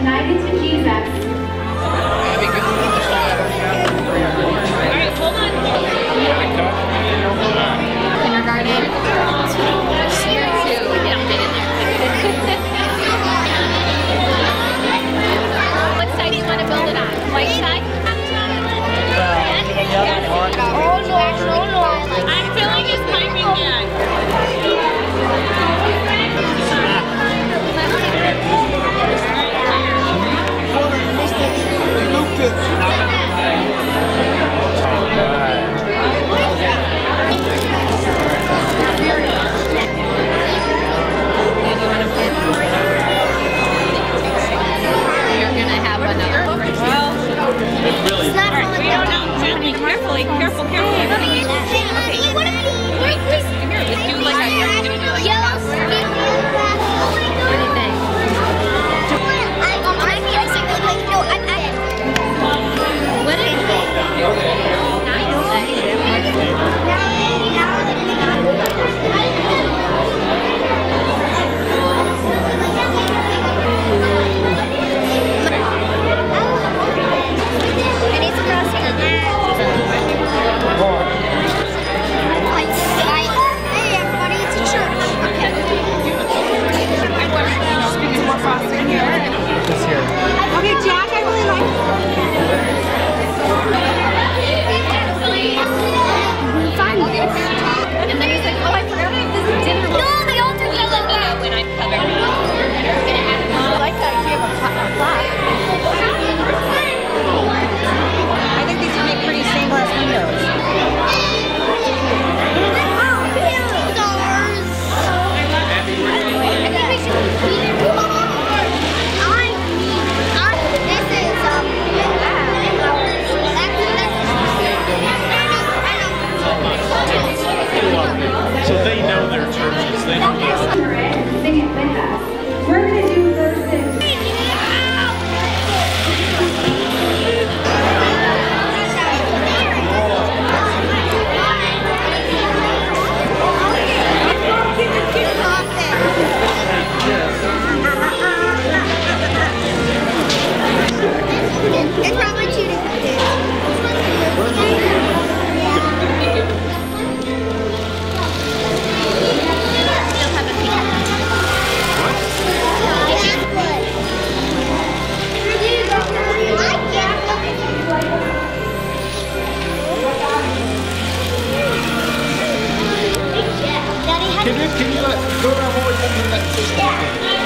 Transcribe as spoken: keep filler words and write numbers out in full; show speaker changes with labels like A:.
A: united to Jesus.
B: Kindergarten. Year two. Yeah, get in there. What side do you want to build it on? White side? Oh no, no, no. I'm feeling his piping yet. Carefully, careful, careful. Okay, wait, just come here. Just do like I am. You're gonna do like
C: Yellow skin. What do you think? I'm basically like, no, I'm at it.
B: what is it?
C: Okay, Jack, I really like fine.
B: And then he's like, oh, I forgot I have this dinner.
C: No, they all took
B: You let me know when I'm covered.
C: I like that idea of a plaque.
D: I think these would make pretty stained glass windows.
E: So they know their churches. They know their
A: Sing it with us. We're going to do verses.
C: It's probably two different things.
E: Can you, can you let, go down one way and that system?
C: Yeah.